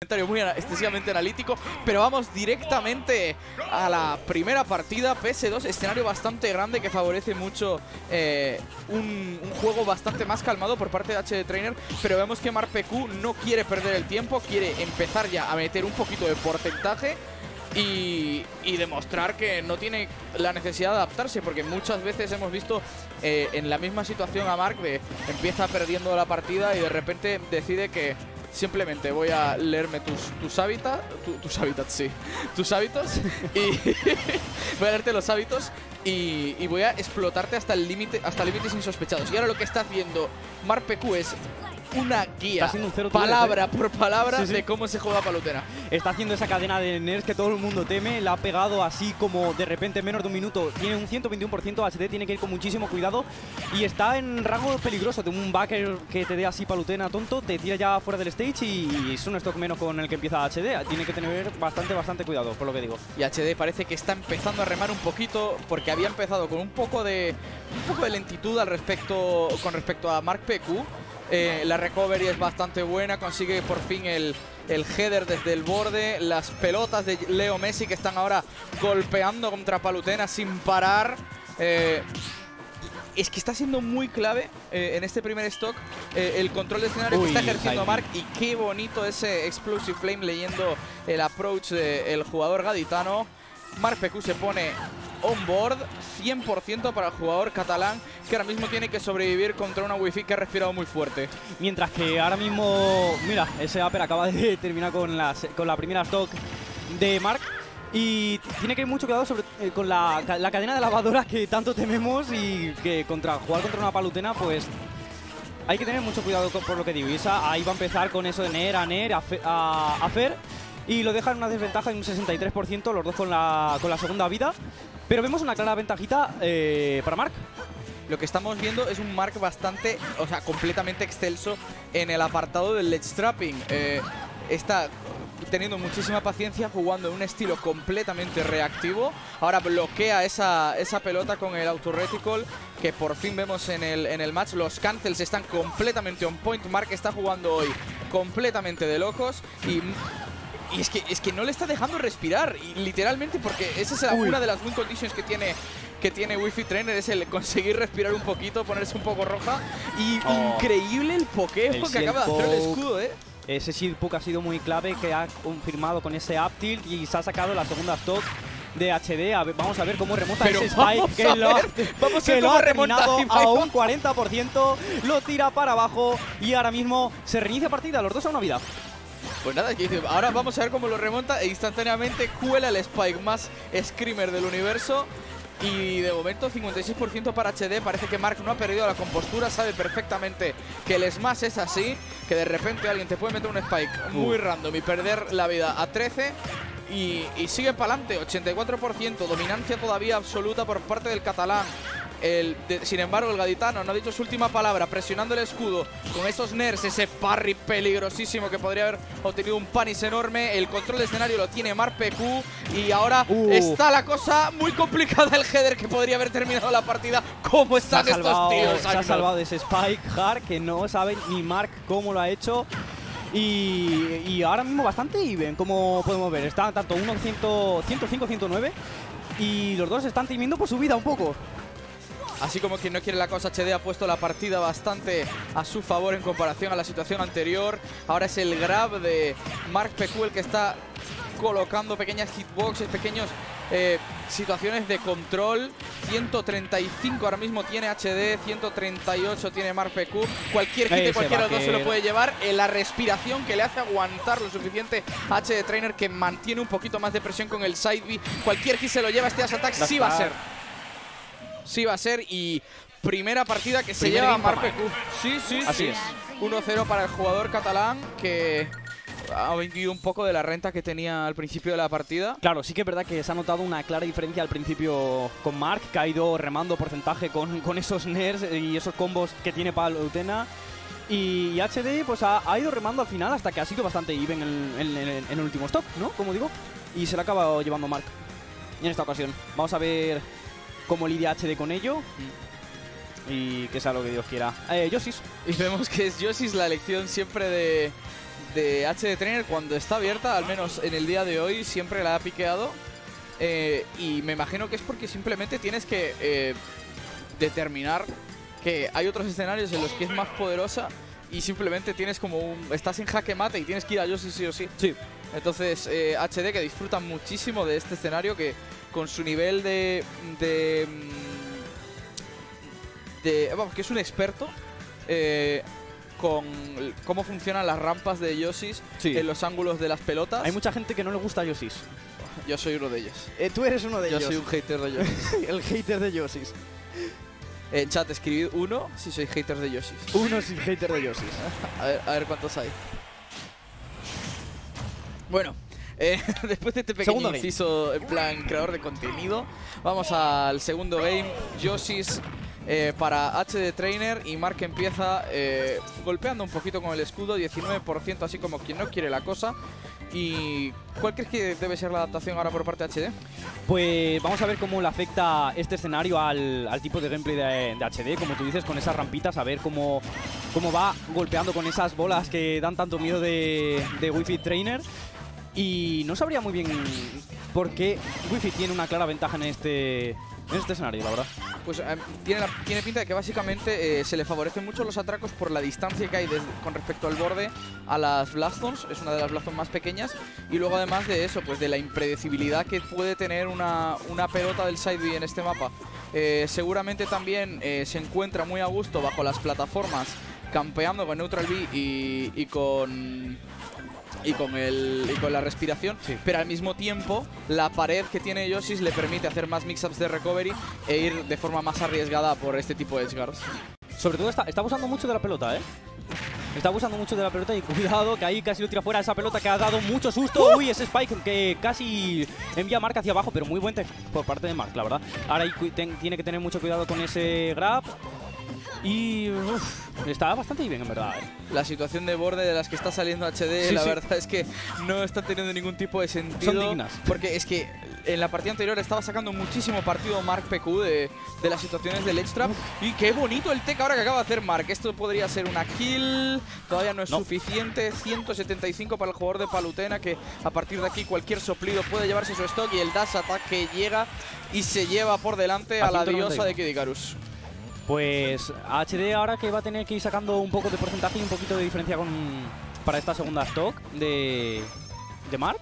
Muy excesivamente analítico, pero vamos directamente a la primera partida. PS2, escenario bastante grande que favorece mucho un juego bastante más calmado por parte de HD Trainer, pero vemos que MarkPQ no quiere perder el tiempo, quiere empezar ya a meter un poquito de porcentaje y demostrar que no tiene la necesidad de adaptarse, porque muchas veces hemos visto en la misma situación a Mark de empieza perdiendo la partida y de repente decide que simplemente voy a leerme tus hábitats, tus hábitos y voy a leerte los hábitos y voy a explotarte hasta límites insospechados. Y ahora lo que está haciendo MarkPQ es una guía, palabra por palabra, de cómo se juega Palutena. Está haciendo esa cadena de nerfs que todo el mundo teme. La ha pegado así como de repente en menos de un minuto. Tiene un 121%, HD tiene que ir con muchísimo cuidado. Y está en rango peligroso de un backer que te dé así Palutena tonto. Te tira ya fuera del stage y es un stock menos con el que empieza HD. Tiene que tener bastante cuidado, por lo que digo. Y HD parece que está empezando a remar un poquito, porque había empezado con un poco de lentitud con respecto a MarkPQ. La recovery es bastante buena, consigue por fin el header desde el borde. Las pelotas de Leo Messi que están ahora golpeando contra Palutena sin parar. Es que está siendo muy clave en este primer stock el control de escenario que está ejerciendo Mark. Y qué bonito ese Explosive Flame leyendo el approach del jugador gaditano. MarkPQ se pone on board 100% para el jugador catalán, que ahora mismo tiene que sobrevivir contra una Wi-Fi que ha respirado muy fuerte. Mientras que ahora mismo, mira, ese upper acaba de terminar con la primera stock de Mark. Y tiene que ir mucho cuidado con la cadena de lavadoras que tanto tememos, y que jugar contra una Palutena, pues hay que tener mucho cuidado por lo que digo. Y ahí va a empezar con eso de Nair a Fer. Y lo deja en una desventaja de un 63%, los dos con la segunda vida. Pero vemos una clara ventajita para Mark. Lo que estamos viendo es un Mark completamente excelso en el apartado del ledge trapping. Está teniendo muchísima paciencia, jugando en un estilo completamente reactivo. Ahora bloquea esa pelota con el auto reticle que por fin vemos en el match. Los cancels están completamente on point. Mark está jugando hoy completamente de locos y es que no le está dejando respirar, y literalmente, porque esa es una de las win conditions que tiene Wi-Fi Trainer, es el conseguir respirar un poquito, ponerse un poco roja. Y increíble el pokeo que acaba de hacer el escudo, Ese shield poke ha sido muy clave, que ha confirmado con ese up tilt y se ha sacado la segunda stock de HD. Vamos a ver cómo remonta ese Spike, que lo ha terminado a un 40%, lo tira para abajo y ahora mismo se reinicia partida, los dos a una vida. Pues nada, ahora vamos a ver cómo lo remonta e instantáneamente cuela el Spike más Screamer del universo. Y de momento 56% para HD. Parece que Mark no ha perdido la compostura, sabe perfectamente que el smash es así, que de repente alguien te puede meter un Spike muy random y perder la vida a 13. Y sigue para adelante, 84%, dominancia todavía absoluta por parte del catalán. Sin embargo, el gaditano no ha dicho su última palabra, presionando el escudo con esos nerfs, ese parry peligrosísimo que podría haber obtenido un punish enorme. El control de escenario lo tiene MarkPQ y ahora está la cosa muy complicada. El header que podría haber terminado la partida. ¿Cómo están estos tíos? Se ha salvado de ese Spike Hard, que no sabe ni Mark cómo lo ha hecho. Y ahora mismo bastante even, como podemos ver. Está tanto 105, 109 y los dos están temiendo por su vida un poco. Así como quien no quiere la cosa, HD ha puesto la partida bastante a su favor en comparación a la situación anterior. Ahora es el grab de MarkPQ el que está colocando pequeñas hitboxes, pequeñas situaciones de control. 135 ahora mismo tiene HD, 138 tiene MarkPQ. Cualquier hit de cualquiera de los dos se lo puede llevar. La respiración que le hace aguantar lo suficiente a HD Trainer, que mantiene un poquito más de presión con el side B. Cualquier hit se lo lleva. Este Dash Attack sí va a ser. Sí va a ser, y primera partida que se lleva a MarkPQ. Sí. Así es. 1-0 para el jugador catalán, que ha vendido un poco de la renta que tenía al principio de la partida. Claro, sí que es verdad que se ha notado una clara diferencia al principio con Mark, que ha ido remando porcentaje con esos nerfs y esos combos que tiene Palutena. Y HD pues ha ido remando al final hasta que ha sido bastante even en el último stop, ¿no? Como digo. Y se lo ha acabado llevando Mark en esta ocasión. Vamos a ver cómo lidia HD con ello. Y que sea lo que Dios quiera. Yosis. Y vemos que es Yosis la elección siempre de HD Trainer cuando está abierta, al menos en el día de hoy, siempre la ha piqueado. Y me imagino que es porque simplemente tienes que determinar que hay otros escenarios en los que es más poderosa y simplemente tienes como estás en jaque mate y tienes que ir a Yoshi sí o sí. Sí. Entonces HD, que disfruta muchísimo de este escenario, que con su nivel vamos, que es un experto con cómo funcionan las rampas de Yoshis en los ángulos de las pelotas. Hay mucha gente que no le gusta Yoshis. Yo soy uno de ellos. Tú eres uno de ellos. Yo soy un hater de Yoshis. El hater de Yoshis. En chat, escribid uno si sois haters de Yoshis. Uno sin hater de Yoshis. A ver cuántos hay. Bueno, después de este pequeño inciso en plan creador de contenido, vamos al segundo game. Yoshis para HD Trainer, y Mark empieza golpeando un poquito con el escudo, 19%, así como quien no quiere la cosa. ¿Y cuál crees que debe ser la adaptación ahora por parte de HD? Pues vamos a ver cómo le afecta este escenario al tipo de gameplay de HD, como tú dices, con esas rampitas, a ver cómo va golpeando con esas bolas que dan tanto miedo de Wi-Fi Trainer. Y no sabría muy bien por qué Wi-Fi tiene una clara ventaja en este escenario, la verdad. Pues tiene pinta de que básicamente se le favorecen mucho los atracos por la distancia que hay con respecto al borde a las Blast Zones. Es una de las Blast Zones más pequeñas. Y luego, además de eso, pues de la impredecibilidad que puede tener una pelota del side B en este mapa. Seguramente también se encuentra muy a gusto bajo las plataformas, campeando con Neutral B y con la respiración, sí. Pero al mismo tiempo la pared que tiene Yoshis le permite hacer más mix-ups de recovery e ir de forma más arriesgada por este tipo de edgeguards. Sobre todo está abusando mucho de la pelota, Está abusando mucho de la pelota y cuidado que ahí casi lo tira fuera esa pelota que ha dado mucho susto. Uy, ese Spike que casi envía a Mark hacia abajo, pero muy buen tech por parte de Mark, la verdad. Ahora tiene que tener mucho cuidado con ese grab. Y está bastante bien, en verdad. La situación de borde de las que está saliendo HD, la verdad es que no está teniendo ningún tipo de sentido. Son dignas. Porque es que en la partida anterior estaba sacando muchísimo partido Mark PQ de las situaciones del edge trap. Y qué bonito el tech ahora que acaba de hacer Mark. Esto podría ser una kill. Todavía no es suficiente. 175 para el jugador de Palutena, que a partir de aquí cualquier soplido puede llevarse su stock. Y el dash attack que llega y se lleva por delante a la diosa de Kid Icarus. Pues HD ahora que va a tener que ir sacando un poco de porcentaje y un poquito de diferencia para esta segunda stock de Mark.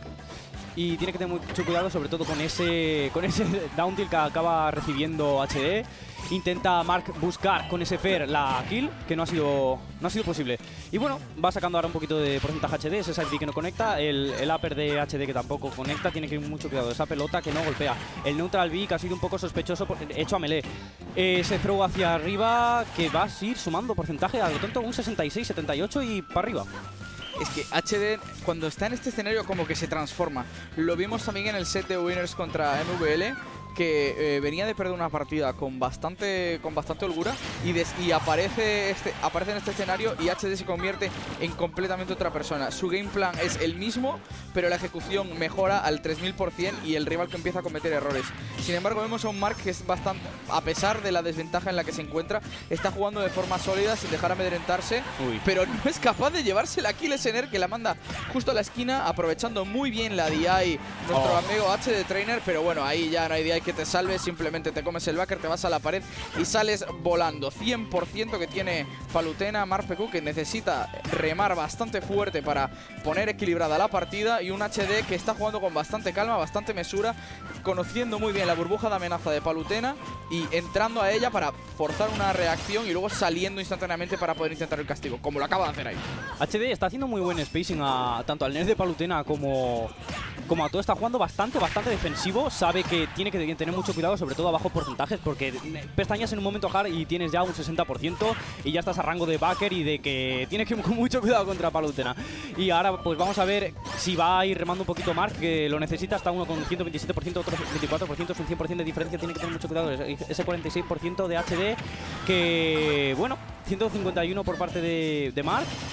Y tiene que tener mucho cuidado, sobre todo con ese down tilt que acaba recibiendo HD. Intenta Mark buscar con ese fair la kill, que no ha sido posible. Y bueno, va sacando ahora un poquito de porcentaje HD, ese side B que no conecta, el upper de HD que tampoco conecta, tiene que ir mucho cuidado, esa pelota que no golpea. El neutral B que ha sido un poco sospechoso, hecho a melee. Ese throw hacia arriba que va a ir sumando porcentaje a lo tonto, un 66, 78 y para arriba. Es que HD, cuando está en este escenario, como que se transforma. Lo vimos también en el set de Winners contra MVL, que venía de perder una partida con bastante holgura y aparece en este escenario y HD se convierte en completamente otra persona. Su game plan es el mismo, pero la ejecución mejora al 3000% y el rival que empieza a cometer errores. Sin embargo, vemos a un Mark que es bastante, a pesar de la desventaja en la que se encuentra, está jugando de forma sólida sin dejar amedrentarse, pero no es capaz de llevarse la kill SNR, que la manda justo a la esquina, aprovechando muy bien la DI nuestro amigo HD Trainer, pero bueno, ahí ya no hay DI que te salve, simplemente te comes el backer, te vas a la pared y sales volando. 100% que tiene Palutena, Mark PQ, que necesita remar bastante fuerte para poner equilibrada la partida, y un HD que está jugando con bastante calma, bastante mesura, conociendo muy bien la burbuja de amenaza de Palutena y entrando a ella para forzar una reacción y luego saliendo instantáneamente para poder intentar el castigo, como lo acaba de hacer ahí. HD está haciendo muy buen spacing tanto al nerf de Palutena como a todo. Está jugando bastante defensivo, sabe que tiene que tener mucho cuidado, sobre todo a bajos porcentajes, porque pestañas en un momento hard y tienes ya un 60% y ya estás a rango de backer y de que tienes que ir con mucho cuidado contra Palutena. Y ahora pues vamos a ver si va a ir remando un poquito Mark, que lo necesita. Está uno con 127%, otro 24%, es un 100% de diferencia, tiene que tener mucho cuidado. Ese 46% de HD, que bueno, 151 por parte de Mark.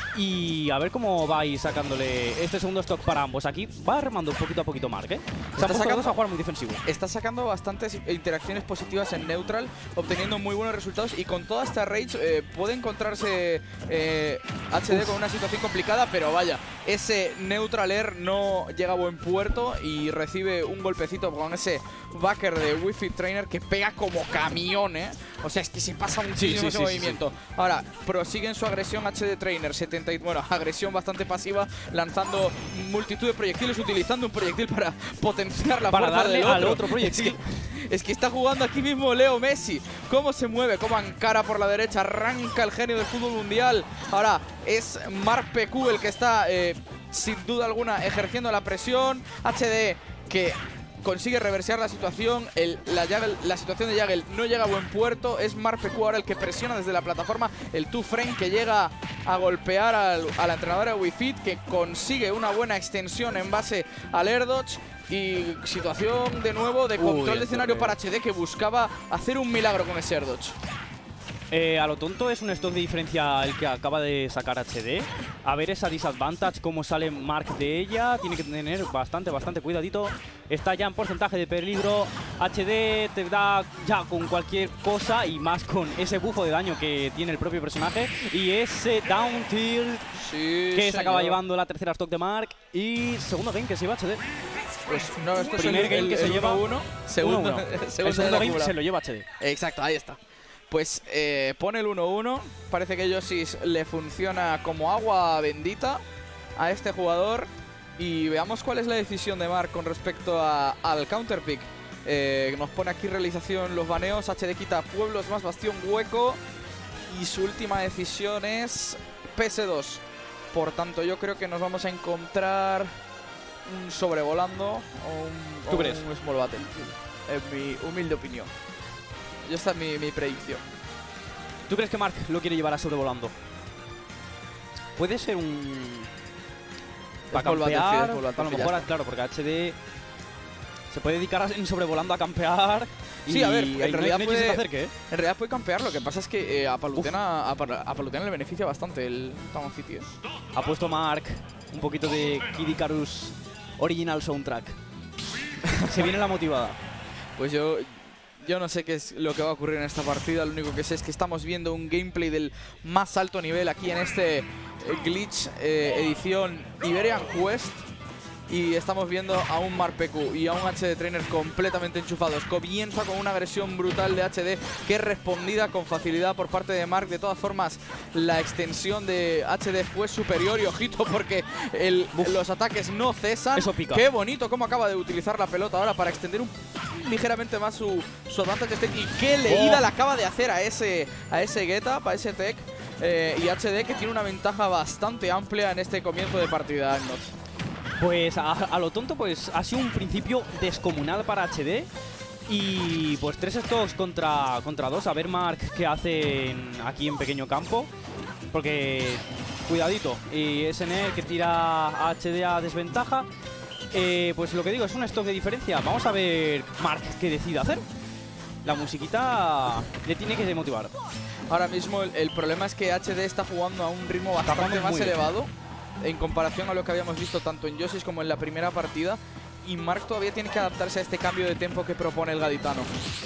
Y a ver cómo va a ir sacándole este segundo stock para ambos. Aquí va remando poquito a poquito Mark, ¿eh? Se han puesto dos a jugar muy defensivo. Está sacando bastantes interacciones positivas en neutral, obteniendo muy buenos resultados. Y con toda esta rage puede encontrarse HD con una situación complicada. Pero vaya, ese neutral air no llega a buen puerto y recibe un golpecito con ese backer de Wi-Fi Trainer que pega como camión, ¿eh? O sea, es que se pasa muchísimo ese movimiento. Ahora, prosiguen su agresión HD Trainer. Bueno, agresión bastante pasiva, lanzando multitud de proyectiles, utilizando un proyectil para potenciar la fuerza darle del otro. al otro proyectil. Es que está jugando aquí mismo Leo Messi. Cómo se mueve, cómo encara por la derecha, arranca el genio del fútbol mundial. Ahora es Mark PQ el que está, sin duda alguna, ejerciendo la presión. HD que consigue reversear la situación. La situación de Jagel no llega a buen puerto. Es Mark PQ ahora el que presiona desde la plataforma. El two-frame que llega a golpear a la entrenadora de Wi-Fi, que consigue una buena extensión en base al air dodge. Y situación de nuevo de control de escenario para HD, que buscaba hacer un milagro con ese air dodge. A lo tonto es un stock de diferencia el que acaba de sacar HD. A ver esa disadvantage, cómo sale Mark de ella. Tiene que tener bastante cuidadito. Está ya en porcentaje de peligro. HD te da ya con cualquier cosa y más con ese bufo de daño que tiene el propio personaje. Y ese down tilt que se acaba llevando la tercera stock de Mark. Y segundo game que se lleva HD. Pues no, esto primer es game que se lleva 1-1. Segundo el segundo game se lo lleva HD. Exacto, ahí está. Pues pone el 1-1. Parece que Yosis le funciona como agua bendita a este jugador. Y veamos cuál es la decisión de Mark con respecto al counterpick. Nos pone aquí realización los baneos. HD quita pueblos más bastión hueco. Y su última decisión es PS2. Por tanto, yo creo que nos vamos a encontrar un sobrevolando o un small battle. En mi humilde opinión. Y esta es mi predicción. ¿Tú crees que Mark lo quiere llevar a sobrevolando? Puede ser un... para campear, a lo mejor, claro, porque HD se puede dedicar en sobrevolando a campear. Sí, a ver, en realidad puede campear. Lo que pasa es que a Palutena le beneficia bastante el Town City. Ha puesto Mark un poquito de Kid Icarus Original Soundtrack. Se viene la motivada. Pues yo no sé qué es lo que va a ocurrir en esta partida. Lo único que sé es que estamos viendo un gameplay del más alto nivel aquí en este Glitch edición Iberian Quest. Y estamos viendo a un Mark PQ y a un HD Trainer completamente enchufados. Comienza con una agresión brutal de HD que es respondida con facilidad por parte de Mark. De todas formas, la extensión de HD fue superior. Y ojito, porque los ataques no cesan. Eso pica. Qué bonito cómo acaba de utilizar la pelota ahora para extender ligeramente más su advantage state. Y qué leída le acaba de hacer a ese get up, a ese tech. Y HD que tiene una ventaja bastante amplia en este comienzo de partida. Pues a lo tonto, pues ha sido un principio descomunal para HD. Y pues 3 stocks contra 2. A ver Mark qué hace aquí en pequeño campo. Porque, cuidadito. Y SNR que tira a HD a desventaja. Pues lo que digo, es un stock de diferencia. Vamos a ver Mark qué decide hacer. La musiquita le tiene que motivar. Ahora mismo el problema es que HD está jugando a un ritmo bastante más elevado en comparación a lo que habíamos visto tanto en Yosis como en la primera partida. Y Mark todavía tiene que adaptarse a este cambio de tempo que propone el gaditano.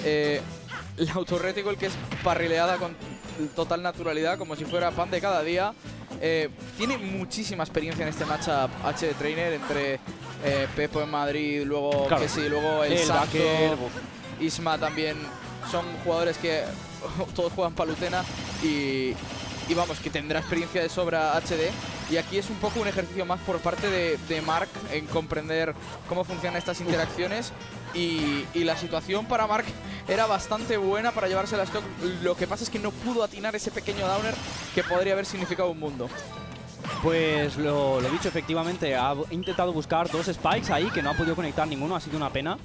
La autorreticle, que es parrileada con total naturalidad, como si fuera pan de cada día. Tiene muchísima experiencia en este matchup HD Trainer entre Pepo en Madrid, luego claro, luego el Santo, Isma también. Son jugadores que todos juegan Palutena y vamos, que tendrá experiencia de sobra HD. Y aquí es un poco un ejercicio más por parte de Mark en comprender cómo funcionan estas interacciones. Y la situación para Mark era bastante buena para llevarse la stock. Lo que pasa es que no pudo atinar ese pequeño downer que podría haber significado un mundo. Pues lo dicho, efectivamente, ha intentado buscar 2 spikes ahí, que no ha podido conectar ninguno, ha sido una pena.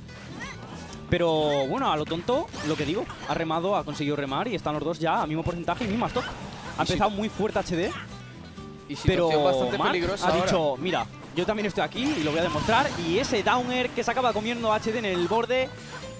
Pero bueno, a lo tonto, lo que digo, ha remado, ha conseguido remar y están los dos ya a mismo porcentaje y misma stock. Ha empezado muy fuerte HD, pero bastante Mark peligrosa ha dicho, mira, yo también estoy aquí y lo voy a demostrar. Y ese downer que se acaba comiendo HD en el borde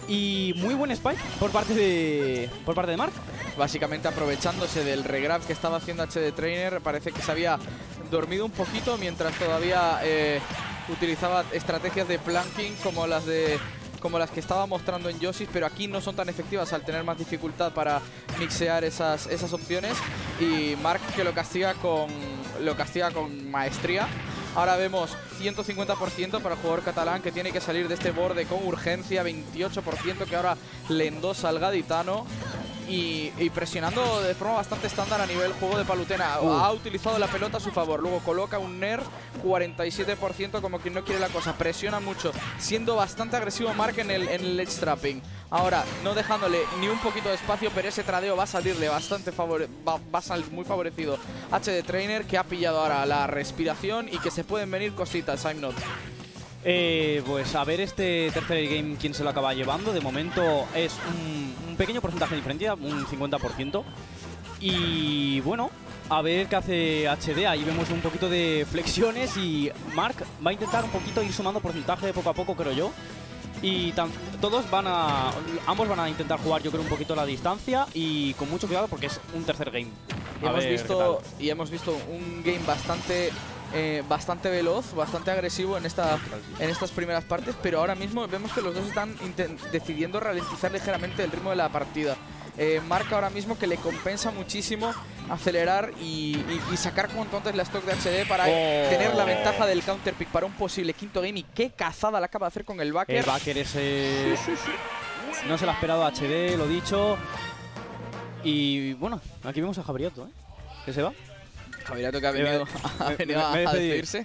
Y muy buen spike por parte de Mark. Básicamente aprovechándose del regrab que estaba haciendo HD Trainer, parece que se había dormido un poquito mientras todavía utilizaba estrategias de planking como las que estaba mostrando en Yoshi's, pero aquí no son tan efectivas al tener más dificultad para mixear esas opciones. Y Mark que lo castiga con maestría. Ahora vemos 150% para el jugador catalán que tiene que salir de este borde con urgencia, 28% que ahora le endosa al gaditano. Y presionando de forma bastante estándar a nivel juego de Palutena. Ha utilizado la pelota a su favor. Luego coloca un Nair, 47% como quien no quiere la cosa. Presiona mucho, siendo bastante agresivo Mark en el edge trapping. Ahora, no dejándole ni un poquito de espacio, pero ese tradeo va a salirle bastante va a salir muy favorecido HD Trainer, que ha pillado ahora la respiración y que se pueden venir cositas, I'm not. Pues a ver este tercer game quién se lo acaba llevando. De momento es un pequeño porcentaje de diferencia, un 50%. Y bueno, a ver qué hace HD. Ahí vemos un poquito de flexiones y Mark va a intentar un poquito ir sumando porcentaje poco a poco, creo yo. Y ambos van a intentar jugar, yo creo, un poquito la distancia y con mucho cuidado porque es un tercer game. Hemos visto un game bastante veloz, bastante agresivo en estas primeras partes, pero ahora mismo vemos que los dos están decidiendo ralentizar ligeramente el ritmo de la partida. Mark ahora mismo que le compensa muchísimo acelerar y sacar cuanto antes la stock de HD para tener la ventaja del counter pick para un posible quinto game. Y qué cazada la acaba de hacer con el backer. El backer ese no se lo ha esperado a HD, lo dicho. Y bueno, aquí vemos a Javeriato, que se va. Javeriato que ha venido a despedirse.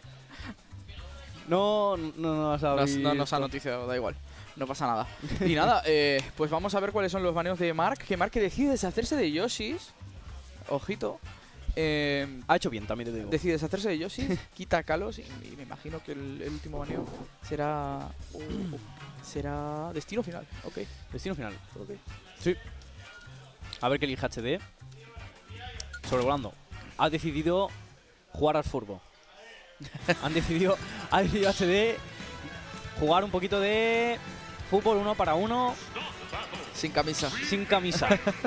No nos ha noticiado, da igual. No pasa nada. Y nada, pues vamos a ver cuáles son los baneos de Mark. Que Mark decide deshacerse de Yoshi's. Ojito. Ha hecho bien, también te digo. Decide deshacerse de Yoshi's, quita a Kalos y me imagino que el último baneo será destino final. Ok. Destino final. Okay. Sí. A ver qué elige HD. Sobrevolando. Ha decidido jugar al furbo. Ha decidido HD jugar un poquito de fútbol 1 para 1. Sin camisa. Sin camisa.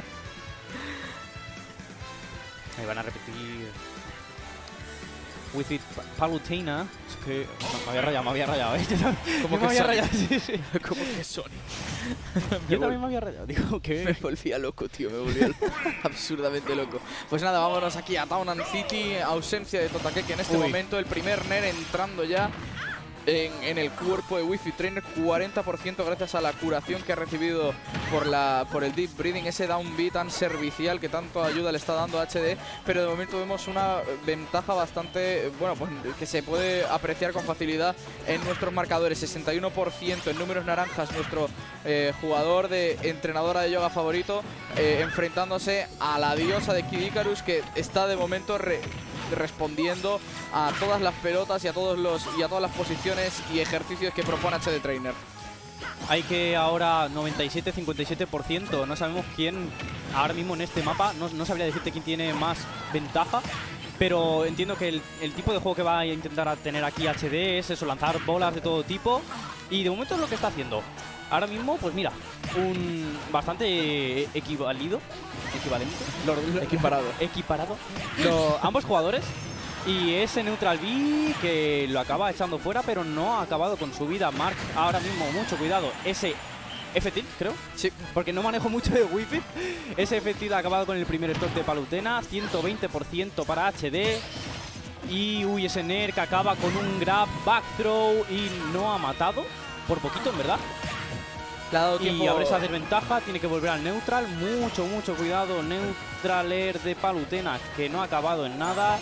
Ahí van a repetir. With it, Palutena. Es que me había rayado. ¿Cómo que me había Sonic? rayado? Sí. ¿Cómo que Sonic? Yo también me había rayado. Digo, Me ¿qué? volvía loco, tío. Me volvía absurdamente loco. Pues nada, vámonos aquí a Town and City. Ausencia de Totakeke en este momento. El primer Nair entrando ya en el cuerpo de Wi-Fi Trainer. 40% gracias a la curación que ha recibido por el Deep Breathing. Ese down B tan servicial que tanto ayuda le está dando a HD. Pero de momento vemos una ventaja bastante, bueno, pues que se puede apreciar con facilidad en nuestros marcadores. 61% en números naranjas nuestro jugador de entrenadora de yoga favorito, enfrentándose a la diosa de Kid Icarus, que está de momento respondiendo a todas las pelotas y a todas las posiciones y ejercicios que propone HD Trainer. Hay que ahora 97-57%. No sabemos quién ahora mismo en este mapa. No sabría decirte quién tiene más ventaja. Pero entiendo que el tipo de juego que va a intentar tener aquí HD es eso, lanzar bolas de todo tipo. Y de momento es lo que está haciendo. Ahora mismo, pues mira, un bastante equivalente. Equiparado. Ambos jugadores. Y ese Neutral B que lo acaba echando fuera, pero no ha acabado con su vida. Mark ahora mismo, mucho cuidado. Ese F-Tilt, creo. Sí. Porque no manejo mucho de Wi-Fi. Ese F-Tilt ha acabado con el primer stock de Palutena. 120% para HD. Y ese Nair que acaba con un grab, back throw y no ha matado. Por poquito, en verdad. Le ha dado tiempo. Y abre esa desventaja, tiene que volver al neutral. Mucho cuidado. Neutral air de Palutena que no ha acabado en nada.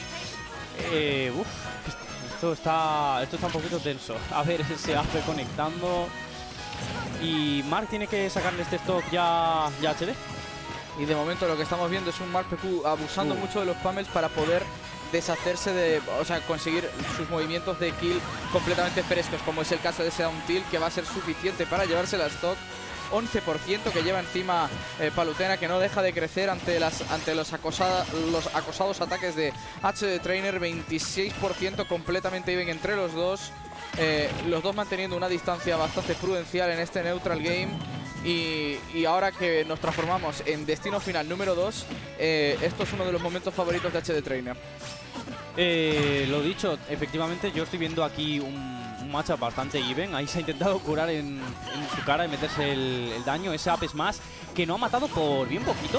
Esto está un poquito tenso. A ver ese AP conectando. Y Mark tiene que sacarle este stock ya HD. Y de momento lo que estamos viendo es un Mark PQ abusando mucho de los pummels para poder deshacerse conseguir sus movimientos de kill completamente frescos, como es el caso de ese down tilt, que va a ser suficiente para llevarse la stock. 11% que lleva encima Palutena, que no deja de crecer ante los acosados ataques de HD Trainer. 26% completamente even entre los dos manteniendo una distancia bastante prudencial en este neutral game. Y ahora que nos transformamos en destino final número 2, esto es uno de los momentos favoritos de HD Trainer. Lo dicho, efectivamente yo estoy viendo aquí un matchup bastante even. Ahí se ha intentado curar en su cara y meterse el daño. Ese up smash que no ha matado por bien poquito.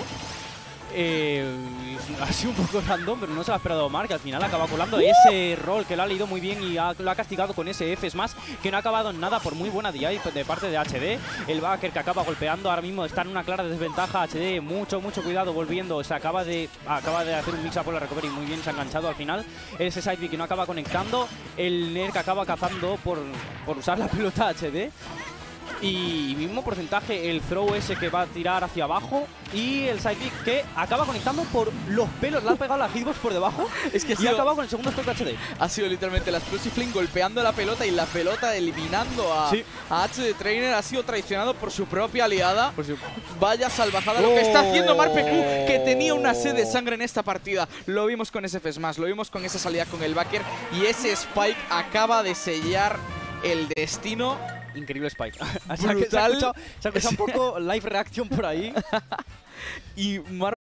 Ha sido un poco random, pero no se lo ha esperado Mark, que al final acaba colando ese rol que lo ha leído muy bien y lo ha castigado con ese F smash que no ha acabado en nada por muy buena DI de parte de HD. El backer que acaba golpeando ahora mismo está en una clara desventaja. HD, mucho cuidado volviendo. Se acaba de hacer un mix up por la recovery muy bien, se ha enganchado al final. Ese side B que no acaba conectando. El Nair que acaba cazando por usar la pelota HD. Y mismo porcentaje el throw ese que va a tirar hacia abajo. Y el side kick que acaba conectando por los pelos. Le ha pegado la hitbox por debajo. Es que y ha acabado con el segundo stock HD. Ha sido literalmente la Explosive Flame golpeando la pelota y la pelota eliminando a HD Trainer. Ha sido traicionado por su propia aliada. Vaya salvajada lo que está haciendo MarPQ, que tenía una sed de sangre en esta partida. Lo vimos con ese F-Smash, lo vimos con esa salida con el backer. Y ese Spike acaba de sellar el destino. Increíble Spike. Brutal. Se ha escuchado un poco live reaction por ahí. Y